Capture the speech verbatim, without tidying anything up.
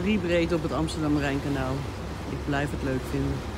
drie breed op het Amsterdam-Rijnkanaal. Ik blijf het leuk vinden.